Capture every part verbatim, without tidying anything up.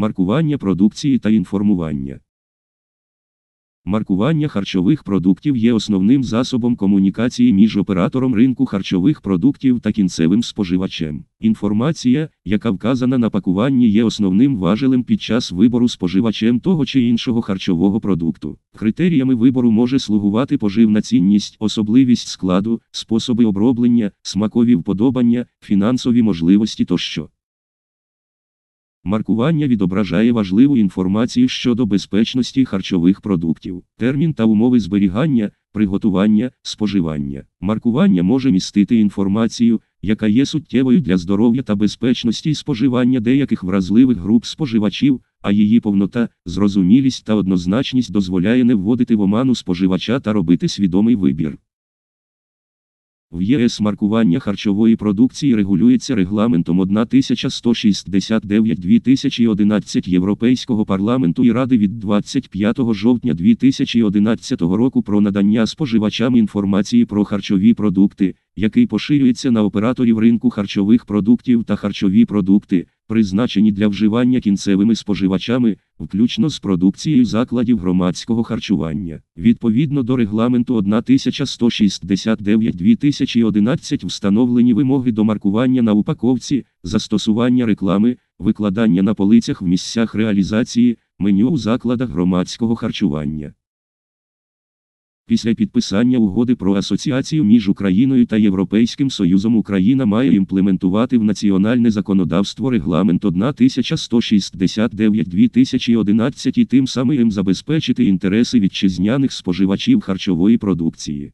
Маркування продукції та інформування. Маркування харчових продуктів є основним засобом комунікації між оператором ринку харчових продуктів та кінцевим споживачем. Інформація, яка вказана на пакуванні, є основним важелем під час вибору споживачем того чи іншого харчового продукту. Критеріями вибору може слугувати поживна цінність, особливість складу, способи оброблення, смакові вподобання, фінансові можливості тощо. Маркування відображає важливу інформацію щодо безпечності харчових продуктів, термін та умови зберігання, приготування, споживання. Маркування може містити інформацію, яка є суттєвою для здоров'я та безпечності споживання деяких вразливих груп споживачів, а її повнота, зрозумілість та однозначність дозволяє не вводити в оману споживача та робити свідомий вибір. В ЄС маркування харчової продукції регулюється Регламентом тисяча сто шістдесят дев'ять дві тисячі одинадцять Європейського парламенту і Ради від двадцять п'ятого жовтня дві тисячі одинадцятого року про надання споживачам інформації про харчові продукти, який поширюється на операторів ринку харчових продуктів та харчові продукти, призначені для вживання кінцевими споживачами, включно з продукцією закладів громадського харчування. Відповідно до Регламенту тисяча сто шістдесят дев'ять дві тисячі одинадцять встановлені вимоги до маркування на упаковці, застосування реклами, викладання на полицях в місцях реалізації, меню у закладах громадського харчування. Після підписання угоди про асоціацію між Україною та Європейським Союзом Україна має імплементувати в національне законодавство Регламент тисяча сто шістдесят дев'ять дві тисячі одинадцять і тим самим забезпечити інтереси вітчизняних споживачів харчової продукції.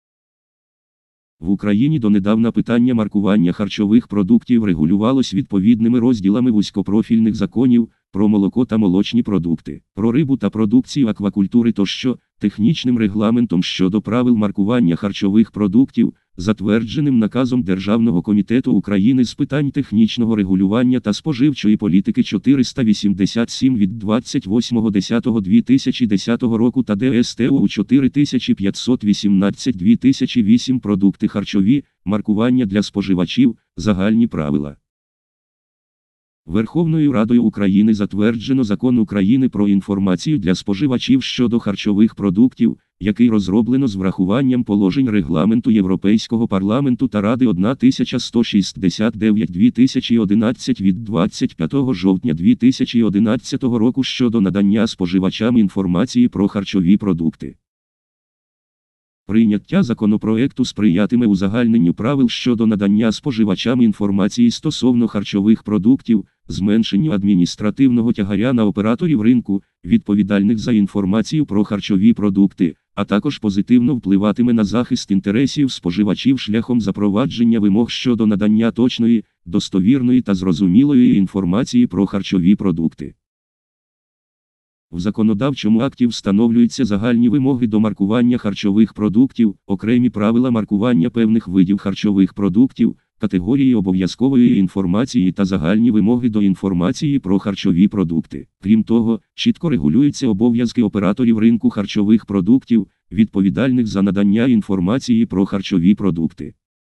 В Україні донедавна питання маркування харчових продуктів регулювалось відповідними розділами вузькопрофільних законів про молоко та молочні продукти, про рибу та продукцію аквакультури тощо, технічним регламентом щодо правил маркування харчових продуктів, затвердженим наказом Державного комітету України з питань технічного регулювання та споживчої політики чотириста вісімдесят сім від двадцять восьмого лютого дві тисячі десятого року та Д С Т У чотири тисячі п'ятсот вісімнадцять дві тисячі вісім продукти харчові, маркування для споживачів, загальні правила. Верховною Радою України затверджено Закон України про інформацію для споживачів щодо харчових продуктів, який розроблено з врахуванням положень Регламенту Європейського парламенту та Ради тисяча сто шістдесят дев'ять дві тисячі одинадцять від двадцять п'ятого жовтня дві тисячі одинадцятого року щодо надання споживачам інформації про харчові продукти. Прийняття законопроекту сприятиме узагальненню правил щодо надання споживачам інформації стосовно харчових продуктів, зменшенню адміністративного тягаря на операторів ринку, відповідальних за інформацію про харчові продукти, а також позитивно впливатиме на захист інтересів споживачів шляхом запровадження вимог щодо надання точної, достовірної та зрозумілої інформації про харчові продукти. В законодавчому акті встановлюються загальні вимоги до маркування харчових продуктів, окремі правила маркування певних видів харчових продуктів, категорії обов'язкової інформації та загальні вимоги до інформації про харчові продукти. Крім того, чітко регулюються обов'язки операторів ринку харчових продуктів, відповідальних за надання інформації про харчові продукти.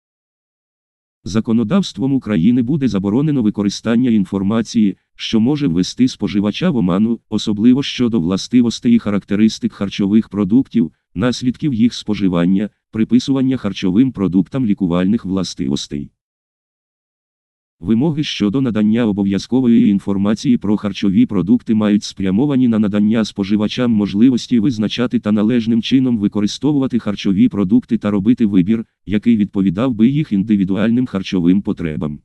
Законодавством України буде заборонено використання інформації, що може ввести споживача в оману, особливо щодо властивостей і характеристик харчових продуктів, наслідків їх споживання, приписування харчовим продуктам лікувальних властивостей. Вимоги щодо надання обов'язкової інформації про харчові продукти мають спрямовані на надання споживачам можливості визначати та належним чином використовувати харчові продукти та робити вибір, який відповідав би їх індивідуальним харчовим потребам.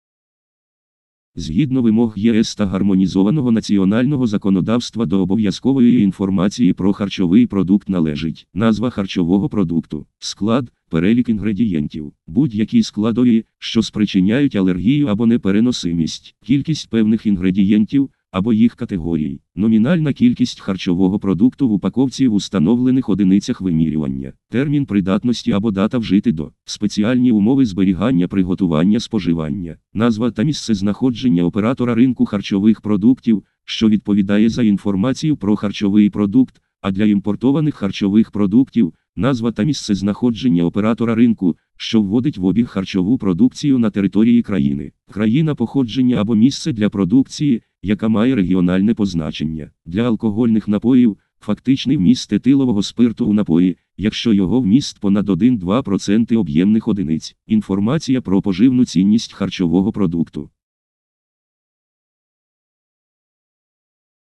Згідно вимог ЄС та гармонізованого національного законодавства до обов'язкової інформації про харчовий продукт належить назва харчового продукту, склад, перелік інгредієнтів, будь-які складові, що спричиняють алергію або непереносимість, кількість певних інгредієнтів, або їх категорій, номінальна кількість харчового продукту в упаковці в установлених одиницях вимірювання, термін придатності або дата вжити до, спеціальні умови зберігання, приготування, споживання, назва та місце знаходження оператора ринку харчових продуктів, що відповідає за інформацію про харчовий продукт, а для імпортованих харчових продуктів – назва та місцезнаходження оператора ринку, що вводить в обіг харчову продукцію на території країни, країна походження або місце для продукції, яка має регіональне позначення. Для алкогольних напоїв – фактичний вміст етилового спирту у напої, якщо його вміст понад один-два відсотки об'ємних одиниць. Інформація про поживну цінність харчового продукту.